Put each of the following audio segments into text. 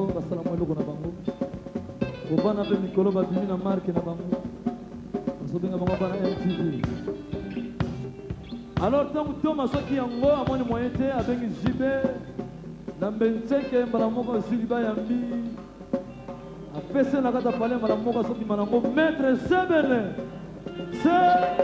bango basala mo eloko na bango kobana mpe mikolo babimi na marke na bango bazobenga bango bana MTV. Alors ntango toma soki yango amoni moyen te abengi jibe na mbenseke mbala moko esili bayambi apese na kati apale mbala moko azokima nango maître sebene se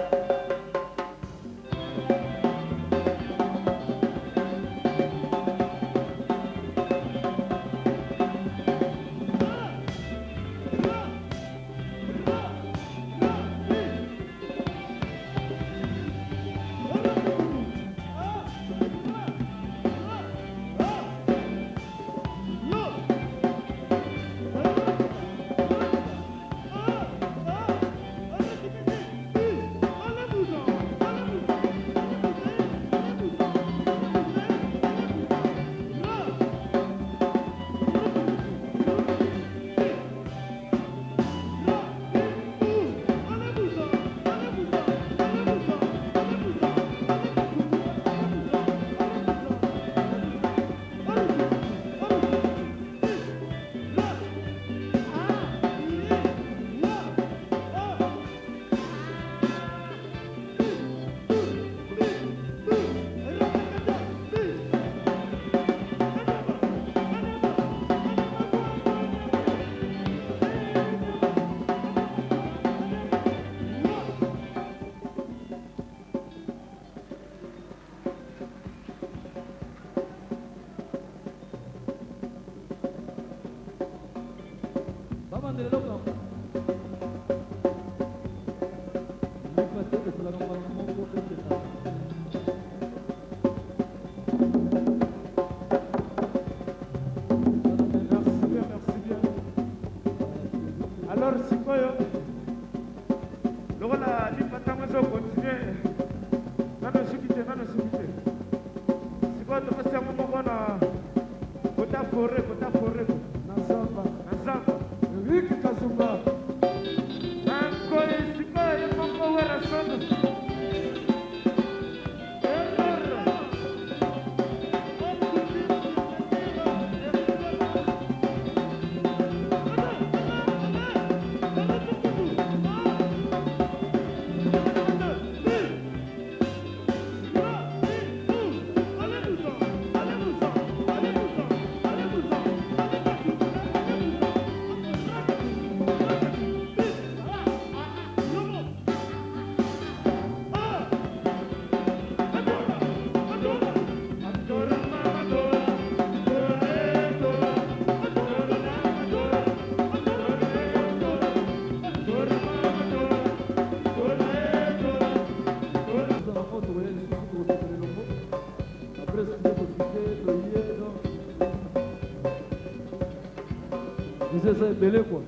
c'est belé quoi.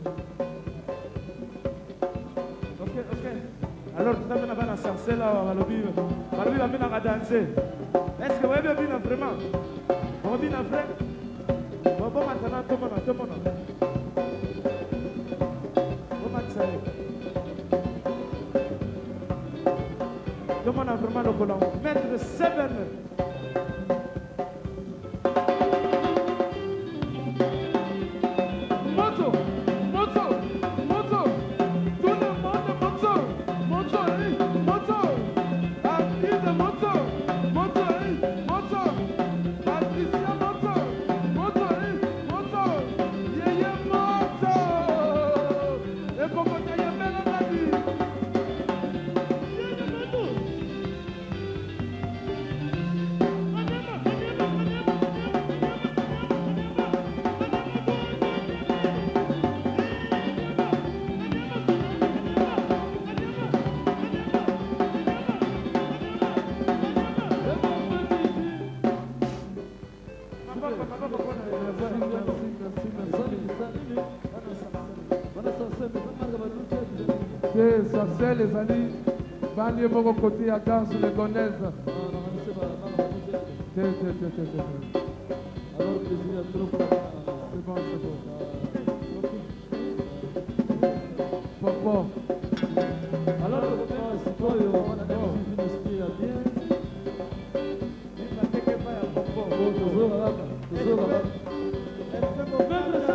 Ok. Alors tu t'amènes à la sarcelle là, à la vie à danser. Est-ce que vous avez bien vraiment? On dit na frère. Bon maintenant tout le monde. Bon maintenant. Tout le monde a vraiment le collant. Maître Sebene. Les amis, banlieue mon côté à danse les gonaises. Alors, c'est bon. Popo. Alors, c'est quoi, on a bien. Il va te faire un popo.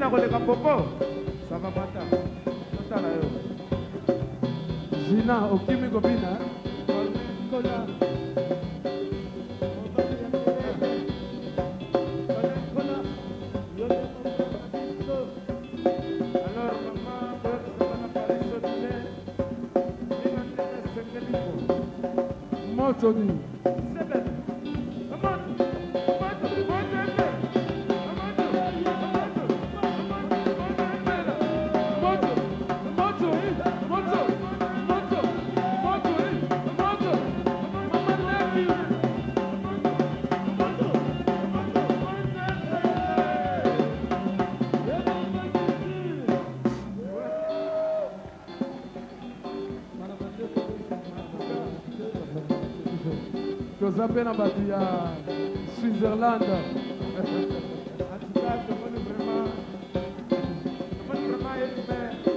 à koleka popo. Ça va mata. Totala yo. Gina, okimi kobina. Kola. Tony. Tozape na batu ya Switzerland. En tout cas, vraiment